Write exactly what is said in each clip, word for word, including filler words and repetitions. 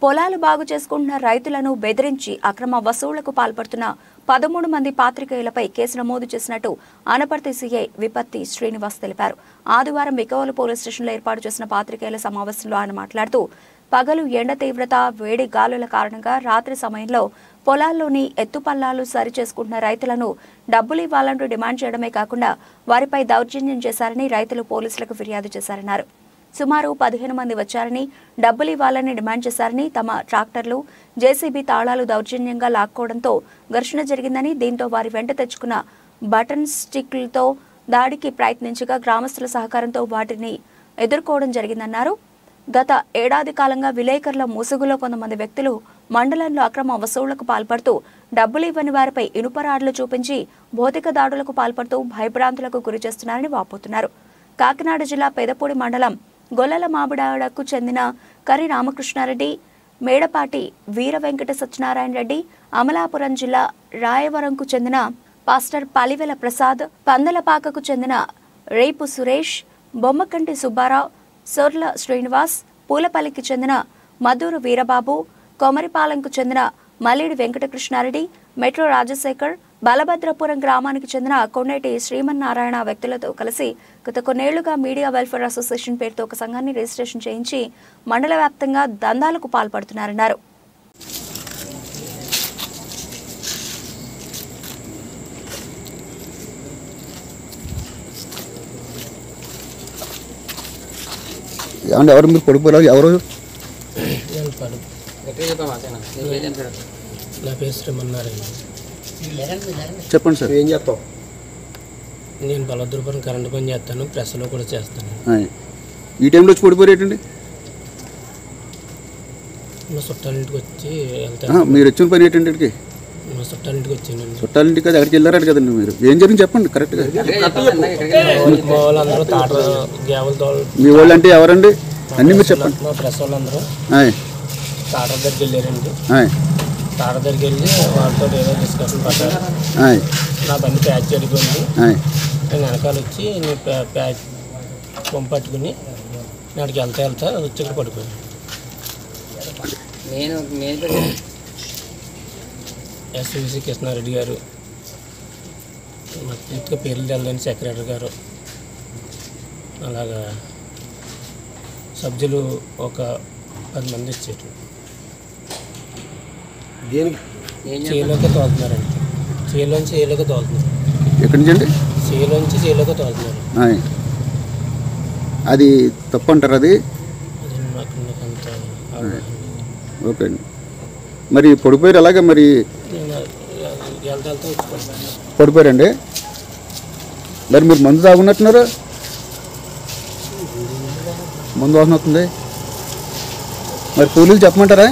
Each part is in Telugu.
పొలాలు బాగు చేసుకుంటున్న రైతులను బెదిరించి అక్రమ వసూళ్లకు పాల్పడుతున్న పదమూడు మంది పాత్రికేయులపై కేసు నమోదు చేసినట్టు ఆనపర్తి సీఐ విపత్తి శ్రీనివాస్ తెలిపారు. ఆదివారం బికవోలు పోలీస్ స్టేషన్లో ఏర్పాటు చేసిన పాత్రికేయుల సమావేశంలో ఆయన మాట్లాడుతూ పగలు ఎండ తీవ్రత, వేడి గాలుల కారణంగా రాత్రి సమయంలో పొలాల్లోని ఎత్తుపల్లాలు సరి చేసుకుంటున్న రైతులను డబ్బులు ఇవ్వాలంటూ డిమాండ్ చేయడమే కాకుండా వారిపై దౌర్జన్యం చేశారని రైతులు పోలీసులకు ఫిర్యాదు చేశారన్నారు. సుమారు పదిహేను మంది వచ్చారని, డబ్బులు ఇవ్వాలని డిమాండ్ చేశారని, తమ ట్రాక్టర్లు, జేసీబీ తాళాలు దౌర్జన్యంగా లాక్కోవడంతో ఘర్షణ జరిగిందని, దీంతో వారి వెంట తెచ్చుకున్న బటన్ స్టిక్లతో దాడికి ప్రయత్నించగా గ్రామస్తుల సహకారంతో వాటిని ఎదుర్కోవడం జరిగిందన్నారు. గత ఏడాది కాలంగా విలేకరుల ముసుగులో కొంతమంది వ్యక్తులు మండలంలో అక్రమ వసూళ్లకు పాల్పడుతూ డబ్బులు ఇవ్వని వారిపై ఇనుపరాడ్లు చూపించి భౌతిక దాడులకు పాల్పడుతూ భయభ్రాంతులకు గురి చేస్తున్నారని వాపోతున్నారు. కాకినాడ జిల్లా పెదపూడి మండలం గొల్లల మామిడాడకు చెందిన కరి రామకృష్ణారెడ్డి, మేడపాటి వీర వెంకట సత్యనారాయణ రెడ్డి, అమలాపురం జిల్లా రాయవరంకు చెందిన పాస్టర్ పలివెల ప్రసాద్, పందలపాకకు చెందిన రేపు సురేష్, బొమ్మకంటి సుబ్బారావు, సొర్ల శ్రీనివాస్, పూలపల్లికి చెందిన మధురు వీరబాబు, కొమరిపాలెంకు చెందిన మల్లిడి వెంకటకృష్ణారెడ్డి, మెట్రో రాజశేఖర్, బలభద్రపురం గ్రామానికి చెందిన కొండేటి శ్రీమన్నారాయణ వ్యక్తులతో కలిసి గత కొన్నేళ్లుగా మీడియా వెల్ఫేర్ అసోసియేషన్ పేరుతో ఒక సంఘాన్ని రిజిస్ట్రేషన్ చేయించి మండల వ్యాప్తంగా దందాలకు పాల్పడుతున్నారన్నారు. ఎవరు మీరు పడిపోయారు? ఎవరు? నా పేరు శ్రీమన్నారాయణ. చెప్పండి సార్. ఏం చేస్తావు? నేను బలభద్రపురం కరెంటు పని చేస్తాను, ప్రెస్లో కూడా చేస్తాను. ఈ టైంలో వచ్చి పడిపోయేటండి? మా చుట్టాలింటికి వచ్చి వెళ్తాను. మీరు వచ్చిన పని ఏంటంటే? మా చుట్టాలింటికి వచ్చాను. చుట్టాలింటికి అది అక్కడికి వెళ్ళారట కదండి మీరు. ఏం జరిగింది చెప్పండి కరెక్ట్గా. మా వాళ్ళందరూ తాట గ్యావల్ తోలు. మీ వాళ్ళు అంటే ఎవరండి? అన్నీ మీరు చెప్పండి. మా ప్రెస్ వాళ్ళందరూ తాట దగ్గరికి వెళ్ళారండి. తాట దగ్గరికి వెళ్ళి వాళ్ళతో ఏదో డిస్కషన్ పడ్డారు. నా బండి ప్యాచ్ అడిగింది. నేను వెనకాల వచ్చి నేను ప్యాచ్ పంపు పట్టుకుని నాడికి వెళ్తా వెళ్తా వచ్చి ఇక్కడ పడిపోయాను. నేను ఎస్విసి కృష్ణారెడ్డి గారు, మా పూర్తిగా పేర్లు తెల్లని సెక్రటరీ గారు, అలాగా సభ్యులు ఒక పది మంది వచ్చారు. చేలోకి తోలుతున్నారండి. చేలోంచి చేలోకి తోలుతున్నారు. ఎక్కడి నుంచి అండి? చేలోంచి చేలోకి తోలుతున్నారు. అది తప్పు అంటారు? అది ఓకే అండి. మరి పడిపోయారు అలాగే? మరి పడిపోయారండి. మరి మీరు మందు తాగున్నట్టున్నారు? మందు వాసన అవుతుంది. మరి పోలీసులు చెప్పమంటారా?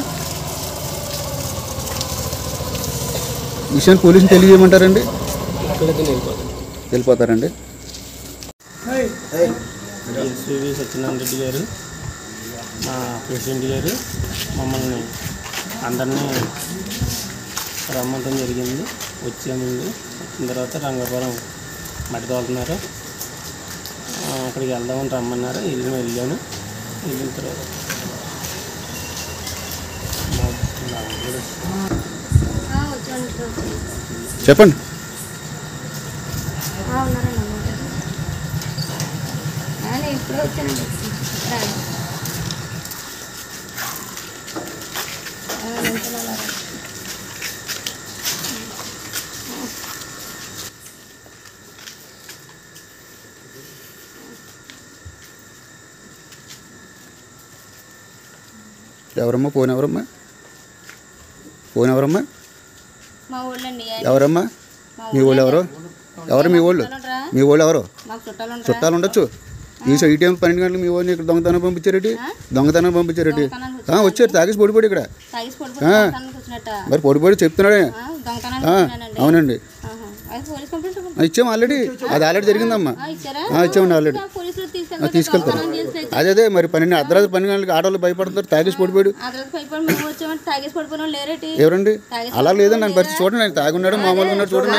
విషయాన్ని పోలీసుని తెలియజేయమంటారండి? వెళ్ళిపోతారండి. ఎస్వి సత్యనారాయణ రెడ్డి గారు, మా ప్రెసిడెంట్ గారు మమ్మల్ని అందరినీ రమ్మంటం జరిగింది. వచ్చామండి. వచ్చిన తర్వాత రంగాపురం మట్టి తోలుతున్నారు. అక్కడికి వెళ్దామని రమ్మన్నారు. వెళ్ళి వెళ్ళాను. వెళ్ళిన తర్వాత చెప్పండి. ఎవరమ్మా ఫోన్? ఎవరమ్మా ఫోన్? ఎవరమ్మా? ఎవరమ్మా? మీ వాళ్ళు ఎవరు? ఎవరు మీ వాళ్ళు? మీ వాళ్ళు ఎవరు? చుట్టాలు ఉండొచ్చు. ఈ ఈ టైం పన్నెండు గంటలకు మీ వాళ్ళని ఇక్కడ దొంగతనం పంపించారేటి? దొంగతనం పంపించారేటి? వచ్చారు తాగేసి పొడిపోయి ఇక్కడ. మరి పొడిపోయి చెప్తున్నాడే. అవునండి. ఇచ్చాము ఆల్రెడీ, అది ఆల్రెడీ జరిగిందమ్మా, ఇచ్చామండి ఆల్రెడీ, తీసుకెళ్తారు. అదే అదే మరి పన్నెండు అర్ధరాత్రి పన్నెండు గంటలకి ఆడవాళ్ళు భయపడుతున్నారు, తాగేసి పడిపోయాడు. ఎవరండి? అలా లేదండి నన్ను పరిస్థితి చూడండి, నేను తాగి ఉన్నాడు మామూలుగా ఉన్నాడు చూడండి.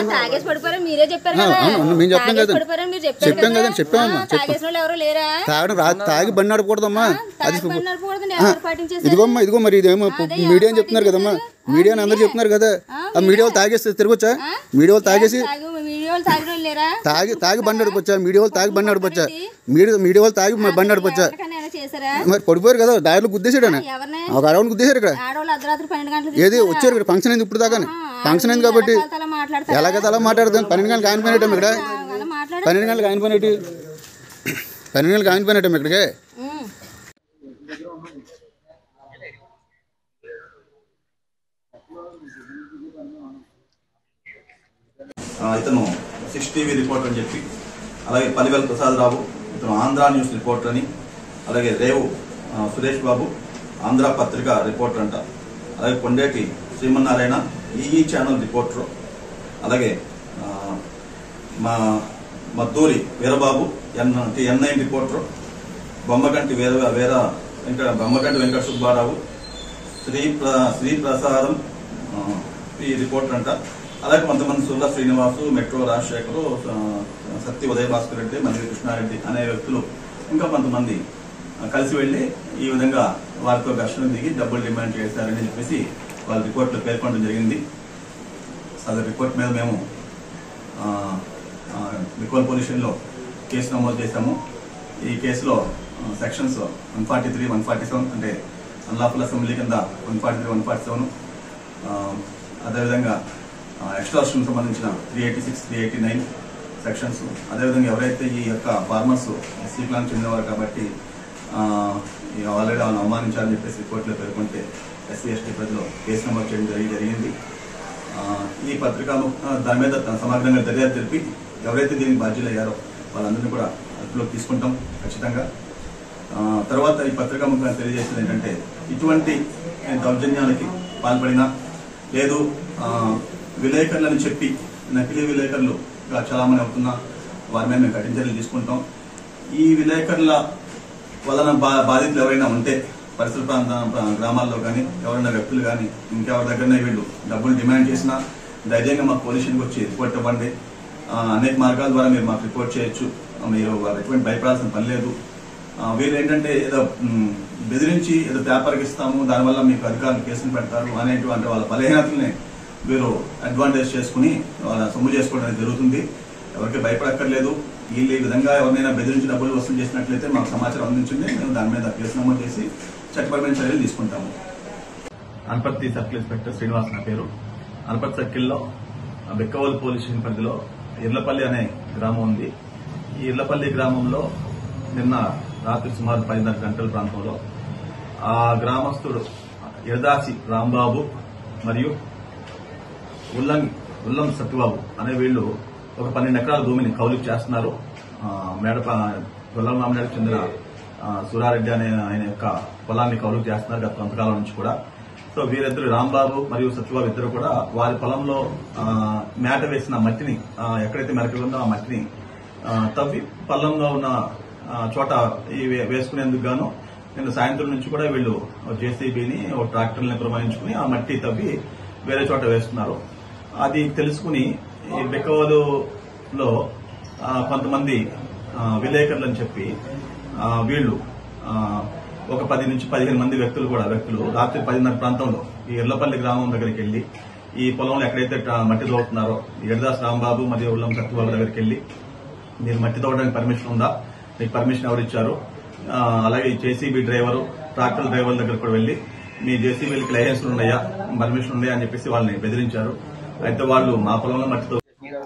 మేము చెప్పాం కదా, చెప్పాం కదండి, చెప్పామమ్మా, చెప్పాం. తాగడం రా తాగి బండి నడపకూడదమ్మా, అది ఇదిగోమ్మా, ఇదిగో మరి ఇదేమో మీడియా అని చెప్తున్నారు కదమ్మా, మీడియా అని అందరు చెప్తున్నారు కదా, ఆ మీడియా వాళ్ళు తాగేస్తే తిరగొచ్చా? మీడియా వాళ్ళు తాగేసి తాగి తాగి బండి నడపొచ్చా? మీడియా వాళ్ళు తాగి బండి నడపొచ్చా? మీడియా మీడియా వాళ్ళు తాగి బండి నడపొచ్చా? మరి పడిపోయారు కదా, దారిలో గుద్దేశాడు అని, ఒక అరవై గుద్దేశారు ఇక్కడ. ఏది వచ్చారు ఇక్కడ ఫంక్షన్ అయింది ఇప్పుడు దాకా, ఫంక్షన్ అయింది కాబట్టి ఎలాగైతే అలా మాట్లాడతాను. పన్నెండు గంటలకు ఆయన పోయినట్టు ఇక్కడ, పన్నెండు గంటలకు ఆయన పోయినట్టు, పన్నెండు గంటలకు ఆయన పోయినట్టు ఇక్కడికి. ఇతను సిక్స్ టీవీ రిపోర్టర్ అని చెప్పి, అలాగే పల్లివేల ప్రసాద్ రావు ఇతను ఆంధ్ర న్యూస్ రిపోర్టర్ అని, అలాగే రేవు సురేష్ బాబు ఆంధ్ర పత్రిక రిపోర్టర్ అంట, అలాగే కొండేటి శ్రీమన్నారాయణ ఈఈ ఛానల్ రిపోర్టర్, అలాగే మా Madduri Veerababu N N nine reporter, Bommaganti Veera Veera Venkata Bommaganti Venkata Subbarao, Sri ప్ర శ్రీ ప్రసాదం ఈ రిపోర్టర్ అంట, అలాగే కొంతమంది సుల్లా శ్రీనివాసు, మెట్రో రాజశేఖరు, సత్య ఉదయ భాస్కర్ రెడ్డి, మంత్రి కృష్ణారెడ్డి అనే వ్యక్తులు ఇంకా కొంతమంది కలిసి వెళ్లి ఈ విధంగా వారితో ఘర్షణ దిగి డబ్బులు డిమాండ్ చేశారని చెప్పేసి వాళ్ళ రిపోర్ట్లో పేర్కొనడం జరిగింది. సదరు రిపోర్ట్ మీద మేము బికోల్ పొల్యూషన్లో కేసు నమోదు చేశాము. ఈ కేసులో sections one forty three one forty seven అంటే అన్లాఫుల్ అసెంబ్లీ కింద one forty three one forty seven అదేవిధంగా ఎక్స్ట్రాక్షన్ సంబంధించిన three eighty six three eighty nine sections, అదేవిధంగా ఎవరైతే ఈ యొక్క ఫార్మర్స్ ఎస్సీ ప్లాన్ చెందినవారు కాబట్టి ఆల్రెడీ వాళ్ళని అవమానించాలని చెప్పేసి రిపోర్ట్లో పేర్కొంటే ఎస్సీ ఎస్టీ ప్రజలు కేసు నమోదు చేయడం జరిగి జరిగింది ఈ పత్రికా దాని మీద సమగ్రంగా దర్యాప్తు తెలిపి ఎవరైతే దీనికి బాధ్యులు అయ్యారో వాళ్ళందరినీ కూడా అదుపులోకి తీసుకుంటాం ఖచ్చితంగా. తర్వాత ఈ పత్రికా ముఖ్యంగా తెలియజేసేది ఏంటంటే, ఇటువంటి దౌర్జన్యాలకి పాల్పడినా లేదు విలేకరులని చెప్పి నకిలీ విలేకరులుగా చలామణి అవుతున్నా వారి మీద మేము కఠిన చర్యలు తీసుకుంటాం. ఈ విలేకరుల వలన బా బాధితులు ఎవరైనా ఉంటే పరిసర ప్రాంత గ్రామాల్లో కానీ ఎవరైనా వ్యక్తులు కానీ ఇంకెవరి దగ్గరనే వీళ్ళు డబ్బులు డిమాండ్ చేసినా ధైర్యంగా మాకు పోలీసులకు వచ్చి రిపోర్ట్ ఇవ్వండి. అనేక మార్గాల ద్వారా మీరు మాకు రిపోర్ట్ చేయొచ్చు, మీరు ఎటువంటి భయపడాల్సిన పని లేదు. వీళ్ళు ఏంటంటే ఏదో బెదిరించి ఏదో పేపర్కి ఇస్తాము దానివల్ల మీకు అధికారులు కేసులు పెడతారు అనేటువంటి వాళ్ళ బలహీనతల్ని వీరు అడ్వాంటేజ్ చేసుకుని వాళ్ళ సొమ్ము చేసుకోవడం జరుగుతుంది. ఎవరికి భయపడక్కర్లేదు. వీళ్ళు ఈ విధంగా ఎవరినైనా బెదిరించి డబ్బులు వసూలు చేసినట్లయితే మాకు సమాచారం అందించండి, మేము దాని మీద కేసు నమోదు చేసి చట్టపరమైన చర్యలు తీసుకుంటాము. అనపర్తి సర్కిల్ ఇన్స్పెక్టర్ శ్రీనివాస్ నా పేరు. అనపర్తి సర్కిల్లో బెక్కవోలు పోలీస్ స్టేషన్ పరిధిలో ఇర్లపల్లి అనే గ్రామం ఉంది. ఈ ఇర్లపల్లి గ్రామంలో నిన్న రాత్రి సుమారు పదిన్నర గంటల ప్రాంతంలో ఆ గ్రామస్తుడు ఎడదాసి రాంబాబు మరియు ఉల్లం ఉల్లం సత్యబాబు అనే వీళ్లు ఒక పన్నెండు ఎకరాల భూమిని కౌలుకు చేస్తున్నారు. మేడప ఉల్లం రామనాయుడికి చెందిన సూరారెడ్డి అనే ఆయన యొక్క పొలాన్ని కౌలుకు చేస్తున్నారు గత కొంతకాలం నుంచి కూడా. సో వీరిద్దరు రాంబాబు మరియు సత్యబాబు ఇద్దరు కూడా వారి పొలంలో మేట వేసిన మట్టిని ఎక్కడైతే మెరక ఉందో ఆ మట్టిని తవ్వి పొలంలో ఉన్న చోట వేసుకునేందుకు గాను నిన్న సాయంత్రం నుంచి కూడా వీళ్ళు జేసీబీని ఒక ట్రాక్టర్ని పురమాయించుకుని ఆ మట్టి తవ్వి వేరే చోట వేస్తున్నారు. అది తెలుసుకుని ఈ బెక్కవోలులో కొంతమంది విలేకరులు అని చెప్పి వీళ్ళు ఒక పది నుంచి పదిహేను మంది వ్యక్తులు కూడా వ్యక్తులు రాత్రి పదిన్నర ప్రాంతంలో ఈ ఇర్లపల్లి గ్రామం దగ్గరికి వెళ్లి ఈ పొలంలో ఎక్కడైతే మట్టి తవ్వుతున్నారో ఎడదాస్ రాంబాబు మరియు ఉల్లం సత్యబాబు దగ్గరికి వెళ్లి మీరు మట్టి తవ్వడానికి పర్మిషన్ ఉందా, మీకు పర్మిషన్ ఎవరు ఇచ్చారు, అలాగే జేసీబీ డ్రైవరు ట్రాక్టర్ డ్రైవర్ల దగ్గర కూడా వెళ్లి మీ జేసీబీలకి లైసెన్స్లు ఉన్నాయా, పర్మిషన్ ఉన్నాయా అని చెప్పేసి వాళ్ళని బెదిరించారు. అయితే వాళ్ళు మా పొలంలో మట్టితో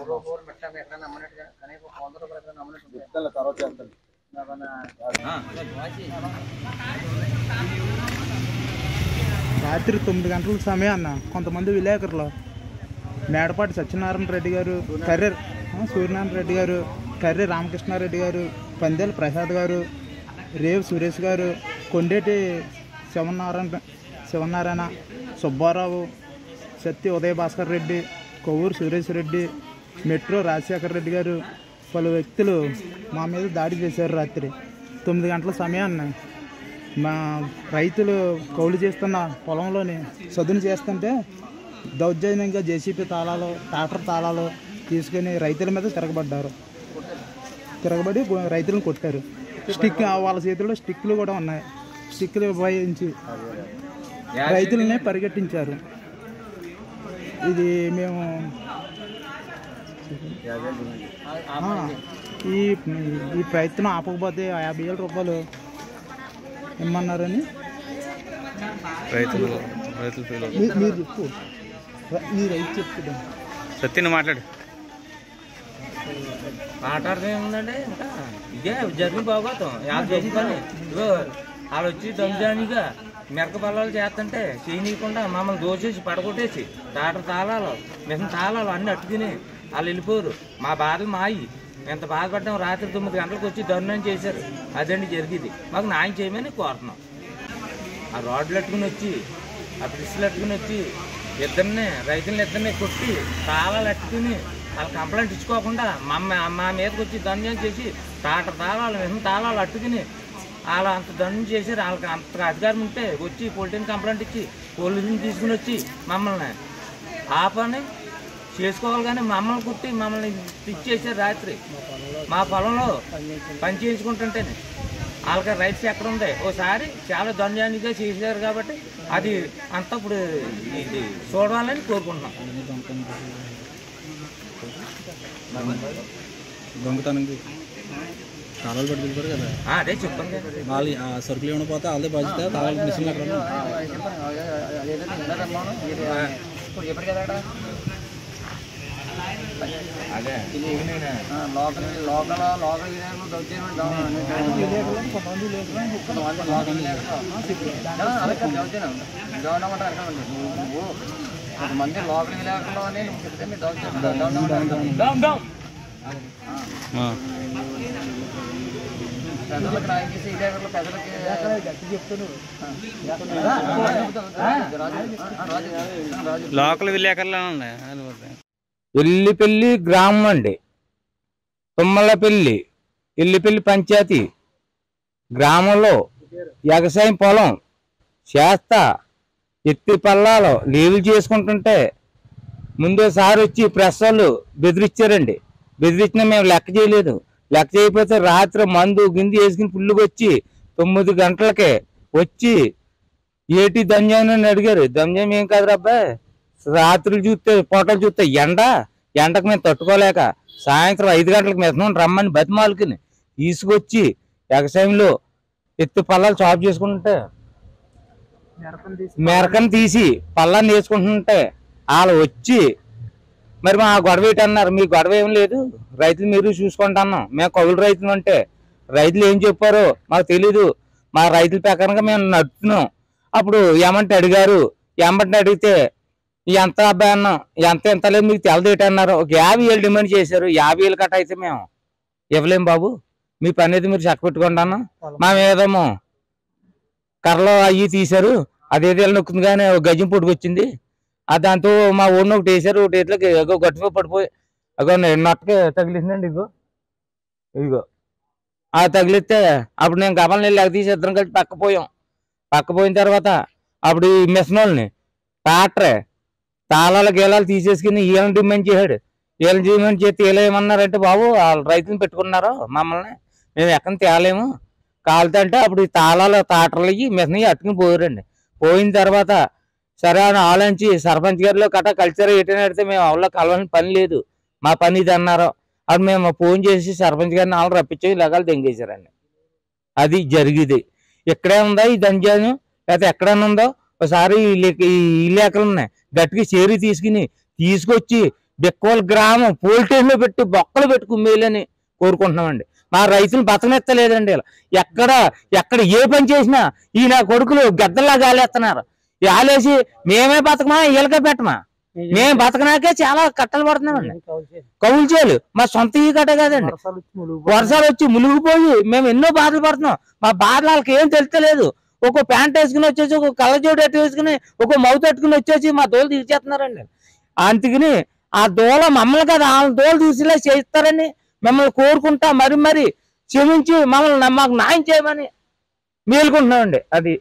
రాత్రి తొమ్మిది గంటల సమయం అన్న కొంతమంది విలేకరులు మేడపాటి సత్యనారాయణ రెడ్డి గారు, కర్రె సూర్యనారాయణ రెడ్డి గారు, కర్రె రామకృష్ణారెడ్డి గారు, పందేల ప్రసాద్ గారు, రేవు సురేష్ గారు, కొండేటి శివనారాయణ శివనారాయణ సుబ్బారావు, సత్య ఉదయ భాస్కర్ రెడ్డి, కొవ్వూరు సురేష్ రెడ్డి, మెట్రో రాజశేఖర రెడ్డి గారు పలు వ్యక్తులు మా మీద దాడి చేశారు. రాత్రి తొమ్మిది గంటల సమయాన్ని మా రైతులు కౌలు చేస్తున్న పొలంలోని సదును చేస్తుంటే దౌర్జన్యంగా జేసీపీ తాళాలు ట్రాక్టర్ తాళాలు తీసుకుని రైతుల మీద తిరగబడ్డారు. తిరగబడి రైతులను కొట్టారు. స్టిక్ వాళ్ళ చేతుల్లో స్టిక్లు కూడా ఉన్నాయి. స్టిక్లు ఉపయోగించి రైతులనే పరిగెట్టించారు. ఇది మేము ఈ ఈ ప్రయత్నం ఆపకపోతే యాభై వేల రూపాయలు ఇమ్మన్నారని రైతులు రైతులు మీరు చెప్పు. ఈ రైతు చెప్తుందా సత్యని మాట్లాడు. మాట్లాడదే ఉందండి. ఇంకా ఇదే జరిగిన పోగొత్తాం యాభై చేసిన పని. ఇగో వాళ్ళు వచ్చి దొంగజానిగా మెరక బల్లాలు చేస్తుంటే చేయనీయకుండా మమ్మల్ని దోచేసి పడగొట్టేసి డాక్టర్ తాళాలు మిషన్ తాళాలు అన్నీ అట్టుకుని వాళ్ళు వెళ్ళిపోరు. మా బాధలు మాయి ఎంత బాధపడ్డాం. రాత్రి తొమ్మిది గంటలకు వచ్చి దర్శనం చేశారు. అదండి జరిగింది. మాకు న్యాయం చేయమని కోరుతున్నాం. ఆ రోడ్లు అట్టుకుని వచ్చి ఆ బ్రిడ్జ్లు అట్టుకుని వచ్చి ఇద్దరిని రైతులను ఇద్దరిని కొట్టి తాళాలు అట్టుకుని వాళ్ళు కంప్లైంట్ ఇచ్చుకోకుండా మా మా మీదకి వచ్చి దండం చేసి డాక్టర్ తాళాలు మిషన్ తాళాలు అట్టుకుని వాళ్ళు అంత దండం చేశారు. వాళ్ళకి అంత అధికారం ఉంటే వచ్చి పోలీసుని కంప్లైంట్ ఇచ్చి పోలీసుని తీసుకుని వచ్చి మమ్మల్ని ఆ పని చేసుకోవాలి. కానీ మమ్మల్ని కుట్టి మమ్మల్ని ఇచ్చేసారు. రాత్రి మా పొలంలో పని చేయించుకుంటుంటేనే వాళ్ళకి రైట్స్ ఎక్కడ ఉంది. ఓసారి చాలా దండానిగా చేశారు కాబట్టి అది అంతా ఇప్పుడు ఇది చూడాలని కోరుకుంటున్నాం. దొంగతనంకి తాళాలు పట్టి వెళ్ళిపోరు కదా. అదే చెప్పండి. వాళ్ళు సరుకులు ఏమైనా పోతే వాళ్ళే బాధ్యత. తాళాలు మిషన్ అక్కడ అదే లోకల్ లోకల్ లోకల్ కొంతమంది లోకల్ విలేకరులు అని చెప్తే మీరు పెద్దలకు న్యాయం చేసి విలేకరులు పెద్దలకి లోకల్ విలేకరులు ఇల్లిపల్లి గ్రామం అండి. తుమ్మలపల్లి ఇల్లిపల్లి పంచాయతీ గ్రామంలో వ్యవసాయం పొలం చేస్తా ఎత్తి పల్లాలు లీవులు చేసుకుంటుంటే ముందోసారి వచ్చి ప్రెస్ వాళ్ళు బెదిరించారండి. బెదిరించినా మేము లెక్క చేయలేదు. లెక్క చేయకపోతే రాత్రి మందు గింది వేసుకుని పుల్లుకి వచ్చి తొమ్మిది గంటలకే వచ్చి ఏటి దంజాని అని అడిగారు. దంజాం ఏం కాదు అబ్బాయి, రాత్రులు చూస్తే పూటలు చూస్తే ఎండ ఎండకు మేము తట్టుకోలేక సాయంత్రం ఐదు గంటలకు మేము రమ్మని బతిమాలకుని తీసుకొచ్చి వ్యవసాయంలో ఎత్తు పల్లాలు చాపు చేసుకుంటుంటే మెరకను తీసి పల్లాన్ని వేసుకుంటుంటే వాళ్ళు వచ్చి మరి మా గొడవ ఏంటి అన్నారు. మీ గొడవ ఏం లేదు, రైతులు మీరు చూసుకోండి అన్నాం. మేము కౌలు రైతులు అంటే రైతులు ఏం చెప్పారో మాకు తెలీదు. మా రైతుల ప్రకారంగా మేము నడుపుతున్నాం. అప్పుడు ఏమంటే అడిగారు. ఏమంటే అడిగితే ఎంత అబ్బాయి అన్నాం. ఎంత ఎంత లేదు మీకు తెలదేటి అన్నారు. ఒక యాభై ఏళ్ళు డిమాండ్ చేశారు. యాభై ఏళ్ళు కట్ట అయితే మేము ఇవ్వలేం బాబు, మీ పని అయితే మీరు చక్క పెట్టుకోండి అన్నాం. మా మీదేమో కర్రలో అవి తీశారు. అదేదో నొక్కింది కానీ గజం పొట్టుకొచ్చింది. ఆ దాంతో మా ఊరిని ఒకటి వేసారు. ఒకటి ఇట్లకి ఎగో గట్టిగా పడిపోయి అగో నొట్టకి తగిలిందండి. ఇగో ఇగో ఆ తగిలిస్తే అప్పుడు నేను గమని వెళ్ళి ఎగ తీసి ఇద్దరం కలిసి పక్క పోయాం. పక్క పోయిన తర్వాత అప్పుడు ఈ మిషన్ వాళ్ళని ట్రాక్టరే తాళాల గేలాలు తీసేసుకుని వీళ్ళని డిమాండ్ చేశాడు. వీళ్ళని డిమాండ్ చేస్తే వీళ్ళు ఏమన్నారంటే బాబు వాళ్ళు రైతులు పెట్టుకున్నారు మమ్మల్ని, మేము ఎక్కడ తేలేము కాలుతా అంటే అప్పుడు ఈ తాళాలు తాటర్లు అయ్యి మిషన్ అట్టుకుని పోయారండి. పోయిన తర్వాత సరే అని ఆలోచించి సర్పంచ్ గారిలో కట్ట కల్చర్ ఎటైనా అడితే మేము అవల్లో కలవాల్సిన పని లేదు, మా పని ఇది అన్నారు. అది మేము ఫోన్ చేసి సర్పంచ్ గారిని వాళ్ళు రప్పించి ఇలాగాలు దెంగేశారండి. అది జరిగింది. ఇక్కడే ఉందా ఈ దంజాను లేకపోతే ఎక్కడైనా ఉందో ఒకసారి ఈ లేఖలు ఉన్నాయి గట్టిగా చేరి తీసుకుని తీసుకొచ్చి బెక్కోల గ్రామం పోల్టేన్లో పెట్టి బొక్కలు పెట్టి కుమ్మేయాలని కోరుకుంటున్నామండి. మా రైతులు బతకనెత్తలేదండి. ఎక్కడ ఎక్కడ ఏ పని చేసినా ఈ నా కొడుకులు గద్దల్లా గాలేస్తున్నారు. గాలేసి మేమే బతకమా వీళ్ళకే పెట్టమా, మేము బతకనాకే చాలా కట్టలు పడుతున్నామండి. కౌలు చేయాలి మా సొంత ఈ కట్ట కాదండి. వర్షాలు వచ్చి మునిగిపోయి మేము ఎన్నో బాధలు పడుతున్నాం. మా బాధలు వాళ్ళకి ఏం తెలుస్తలేదు. ఒక ప్యాంట్ వేసుకుని వచ్చేసి ఒక కళ్ళజోడు ఎట్టు వేసుకుని ఒక మౌత్ పెట్టుకుని వచ్చేసి మా తోలు తీర్చేస్తున్నారండి. అందుకని ఆ దోల మమ్మల్ని కదా ఆ దోల చూసిలా చేస్తారని మిమ్మల్ని కోరుకుంటా మరి మరి క్షమించి మమ్మల్ని మాకు న్యాయం చేయమని మేలుకుంటున్నామండి. అది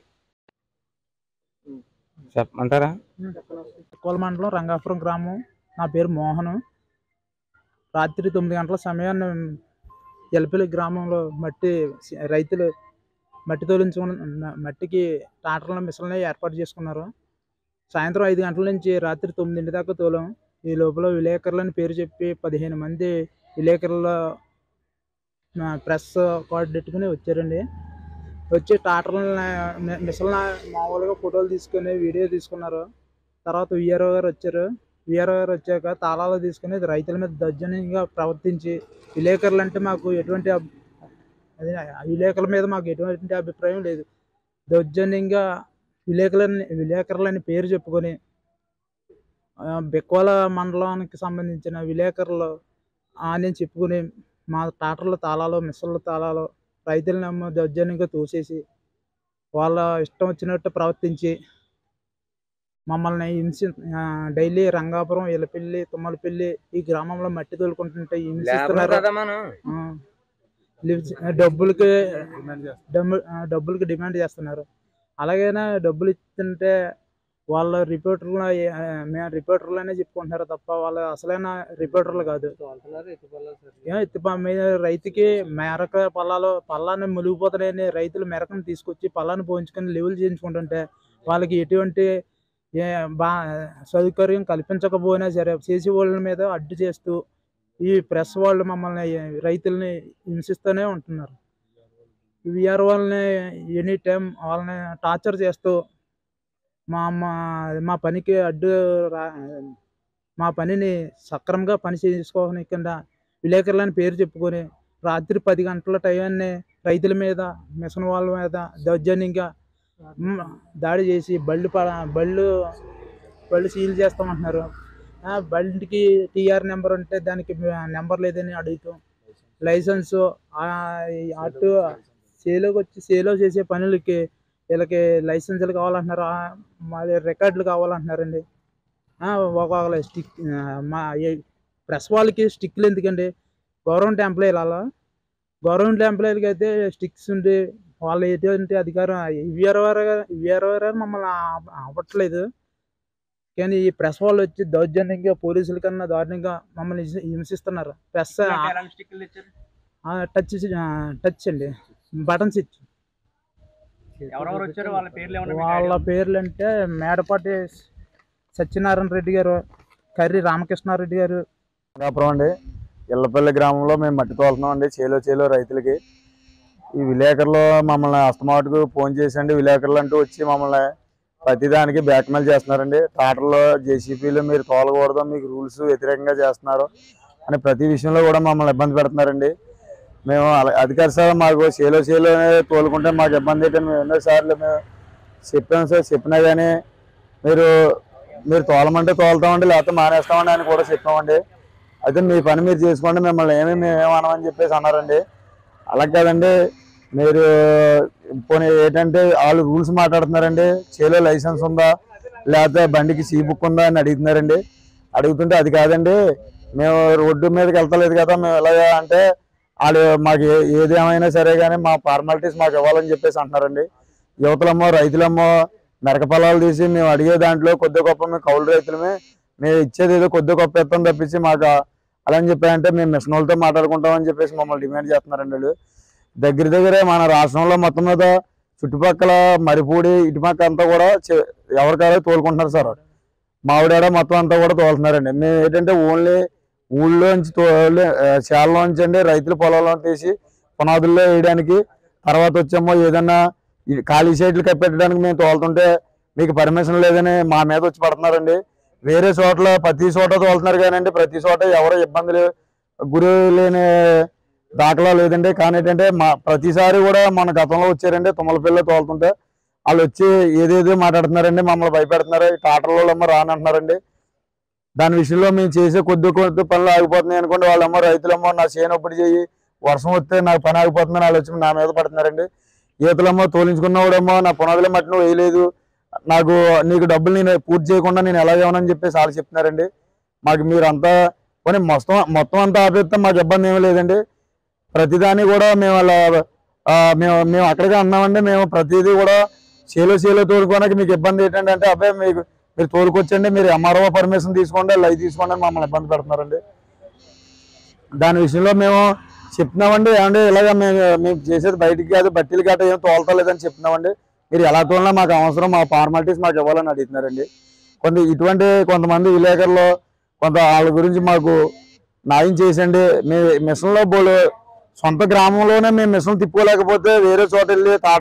చెప్పమంటారా? కోల మండలం రంగాపురం గ్రామం. నా పేరు మోహను. రాత్రి తొమ్మిది గంటల సమయాన్ని ఎల్పల్లి గ్రామంలో మట్టి రైతులు మట్టి తోలించుకున్న మట్టికి ట్రాక్టర్ల మిషన్లు ఏర్పాటు చేసుకున్నారు. సాయంత్రం ఐదు గంటల నుంచి రాత్రి తొమ్మిదింటి దాకా తోలాం. ఈ లోపల విలేకరులని పేరు చెప్పి పదిహేను మంది విలేకరుల ప్రెస్ కార్డు పెట్టుకుని వచ్చారండి. వచ్చి ట్రాక్టర్లని మిషన్ల మామూలుగా ఫోటోలు తీసుకొని వీడియో తీసుకున్నారు. తర్వాత విఆర్ఓ గారు వచ్చారు. విఆర్ఓ గారు వచ్చాక తాళాలు తీసుకుని రైతుల మీద దౌర్జన్యంగా ప్రవర్తించి విలేకరులు అంటే మాకు ఎటువంటి అది విలేకరుల మీద మాకు ఎటువంటి అభిప్రాయం లేదు. దౌర్జన్యంగా విలేకరులని విలేకరులని పేరు చెప్పుకొని బెక్కోల మండలానికి సంబంధించిన విలేకరులు అని చెప్పుకుని మా ట్రాక్టర్ల తాళాలు మిషన్ల తాళాలు రైతులను దౌర్జన్యంగా తోసేసి వాళ్ళ ఇష్టం వచ్చినట్టు ప్రవర్తించి మమ్మల్ని హింసి డైలీ రంగాపురం ఎలపల్లి తుమ్మలపల్లి ఈ గ్రామంలో మట్టి తోలుకుంటుంటే హింసిస్తున్నారు. డబ్బులకి డబ్బులకి డిమాండ్ చేస్తున్నారు. అలాగైనా డబ్బులు ఇస్తుంటే వాళ్ళ రిపోర్టర్లు మేము రిపోర్టర్లు అనే చెప్పుకుంటున్నారు తప్ప వాళ్ళు అసలైన రిపోర్టర్లు కాదు. ఎత్తి మీద రైతుకి మెరక పల్లాలు పల్లాన్ని మునిగిపోతాయని రైతులు మెరకను తీసుకొచ్చి పల్లాన్ని పోయించుకొని లెవెల్ చేయించుకుంటుంటే వాళ్ళకి ఎటువంటి ఏ బా సౌకర్యం కల్పించకపోయినా సరే చేసి వాళ్ళ మీద అడ్డు చేస్తూ ఈ ప్రెస్ వాళ్ళు మమ్మల్ని రైతుల్ని హింసిస్తూనే ఉంటున్నారు. విఆర్ వాళ్ళని ఎనీ టైం వాళ్ళని టార్చర్ చేస్తూ మా మా పనికి అడ్డు రా మా పనిని సక్రమంగా పని చేసుకోకుండా విలేకరులని పేరు చెప్పుకొని రాత్రి పది గంటల టైంని రైతుల మీద మిషన్ వాళ్ళ మీద దౌర్జన్యంగా దాడి చేసి బళ్ళు బళ్ళు బళ్ళు సీల్ చేస్తామంటున్నారు. బండికి టీఆర్ నెంబర్ ఉంటే దానికి నెంబర్ లేదని అడుగుతాం. లైసెన్సు అటు సేలోకి వచ్చి సేలో చేసే పనులకి వీళ్ళకి లైసెన్సులు కావాలంటున్నారు. మాది రికార్డులు కావాలంటున్నారండి. ఒక్కొక్క స్టిక్ మా ప్రెస్ వాళ్ళకి స్టిక్లు ఎందుకండి? గవర్నమెంట్ ఎంప్లాయీలు అలా గవర్నమెంట్ ఎంప్లాయీలకి అయితే స్టిక్స్ ఉండి వాళ్ళు ఎటువంటి అధికారం విఆర్ఓ విఆర్ఓ మమ్మల్ని అవ్వట్లేదు. కానీ ఈ ప్రెస్ వాళ్ళు వచ్చి దౌర్జన్యంగా పోలీసుల కన్నా దారుణంగా మమ్మల్ని హింసిస్తున్నారు. ప్రెస్ టచ్ టచ్ అండి బటన్ స్విచ్. వాళ్ళ పేర్లు అంటే మేడపాటి సత్యనారాయణ రెడ్డి గారు, కర్రి రామకృష్ణారెడ్డి గారు. రంగాపురం అండి, ఇళ్ళపల్లి గ్రామంలో మేము మట్టి తోలుతున్నాం అండి. చేలో చేలో రైతులకి ఈ విలేకరులు మమ్మల్ని అస్తమాటుకు ఫోన్ చేసండి. విలేకరులు అంటూ వచ్చి మమ్మల్ని ప్రతిదానికి బ్లాక్మెయిల్ చేస్తున్నారండి. ట్రాక్టర్లో జేసీపీలు మీరు తోలకూడదు, మీకు రూల్స్ వ్యతిరేకంగా చేస్తున్నారు అని ప్రతి విషయంలో కూడా మమ్మల్ని ఇబ్బంది పెడుతున్నారండి. మేము అధికారి సార్ మాకు చేలో చేలో తోలుకుంటే మాకు ఇబ్బంది ఏంటని మేము ఎన్నోసార్లు మేము చెప్పాము సార్. చెప్పినా కానీ మీరు మీరు తోలమంటే తోలుతామండి, లేకపోతే మానేస్తామండి అని కూడా చెప్పామండి. అయితే మీ పని మీరు చేసుకోండి, మిమ్మల్ని ఏమీ మేమేమనమని చెప్పేసి అన్నారండి. అలా కాదండి, మీరు పోనీ ఏంటంటే వాళ్ళు రూల్స్ మాట్లాడుతున్నారండి. చేలో లైసెన్స్ ఉందా లేకపోతే బండికి సీ బుక్ ఉందా అని అడుగుతున్నారండి. అడుగుతుంటే అది కాదండి, మేము రోడ్డు మీదకి వెళ్తలేదు కదా, మేము ఎలాగా అంటే వాళ్ళు మాకు ఏది ఏమైనా సరే కానీ మా ఫార్మాలిటీస్ మాకు ఇవ్వాలని చెప్పేసి అంటున్నారండి. యువతలమ్మో రైతులమ్మో మెరక పొలాలు తీసి మేము అడిగే దాంట్లో కొద్ది గొప్ప మేము కౌలు రైతులమే, మేము ఇచ్చేది ఏదో కొద్ది గొప్ప ఎత్తం తప్పించి మాకు అలా అని చెప్పారంటే మేము మిషన్ వాళ్ళతో మాట్లాడుకుంటామని చెప్పేసి మమ్మల్ని డిమాండ్ చేస్తున్నారండి. వాళ్ళు దగ్గర దగ్గరే మన రాష్ట్రంలో మొత్తం మీద చుట్టుపక్కల మరిపూడి ఇటుపక్క అంతా కూడా ఎవరికాడే తోలుకుంటున్నారు సార్. మావిడాడ మొత్తం అంతా కూడా తోలుతున్నారండి. మేము ఏంటంటే ఓన్లీ ఊళ్ళోంచి తోలి చేలలోంచి అండి రైతుల పొలంలో తీసి పునాదుల్లో వేయడానికి, తర్వాత వచ్చేమో ఏదన్నా ఖాళీ సైట్లు కప్పెట్టడానికి మేము తోలుతుంటే మీకు పర్మిషన్ లేదని మా మీద వచ్చి పడుతున్నారండి. వేరే చోట్ల ప్రతి చోట తోలుతున్నారు కానండి ప్రతి చోట ఎవరో ఇబ్బందులు గురి లేని దాఖలా లేదండి. కానీ ఏంటంటే మా ప్రతిసారి కూడా మన గతంలో వచ్చారండి తుమ్మలపల్లిలో తోలుతుంటే వాళ్ళు వచ్చి ఏదేదో మాట్లాడుతున్నారండి, మమ్మల్ని భయపెడుతున్నారు. ట్రాక్టర్లో రానంటున్నారండి. దాని విషయంలో మేము చేసే కొద్ది కొద్ది పనులు ఆగిపోతున్నాయి అనుకోండి, వాళ్ళేమో రైతులేమో నా చేయనప్పుడు చెయ్యి వర్షం వస్తే నాకు పని ఆగిపోతుందని వాళ్ళు వచ్చి నా మీద పడుతున్నారండి. ఈతలేమో తోలించుకున్నవాడేమో నా పునాదులే మట్టి నువ్వు వేయలేదు, నాకు నీకు డబ్బులు నేను పూర్తి చేయకుండా నేను ఎలా ఇవ్వనని చెప్పేసి వాళ్ళు చెప్తున్నారండి. మాకు మీరంతా కొన్ని మొత్తం మొత్తం అంతా ఆపేస్తే మాకు ఇబ్బంది ఏమీ లేదండి. ప్రతిదాన్ని కూడా మేము అలా మేము మేము అక్కడికే అన్నామండి. మేము ప్రతిదీ కూడా చేలో చేలో తోలుకోవడానికి మీకు ఇబ్బంది ఏంటంటే అంటే అబ్బాయి మీకు మీరు తోలుకొచ్చండి, మీరు ఎంఆర్ఓ పర్మిషన్ తీసుకోండి, లైవ్ తీసుకోండి అని మమ్మల్ని ఇబ్బంది పెడుతున్నారండి. దాని విషయంలో మేము చెప్తున్నామండి. ఏమంటే ఇలాగ మేము మేము చేసేది బయటికి కాదు, బట్టీలు గట్ట ఏం తోలుతలేదని చెప్తున్నామండి. మీరు ఎలా తోలినా మాకు అవసరం, మా ఫార్మాలిటీస్ మాకు ఇవ్వాలని అడుగుతున్నారండి. కొంత ఇటువంటి కొంతమంది విలేకరులు కొంత వాళ్ళ గురించి మాకు న్యాయం చేసండి. మీ మిషన్లో బోలు సొంత గ్రామంలోనే మేము మిషన్ తిప్పుకోలేకపోతే వేరే చోట వెళ్ళి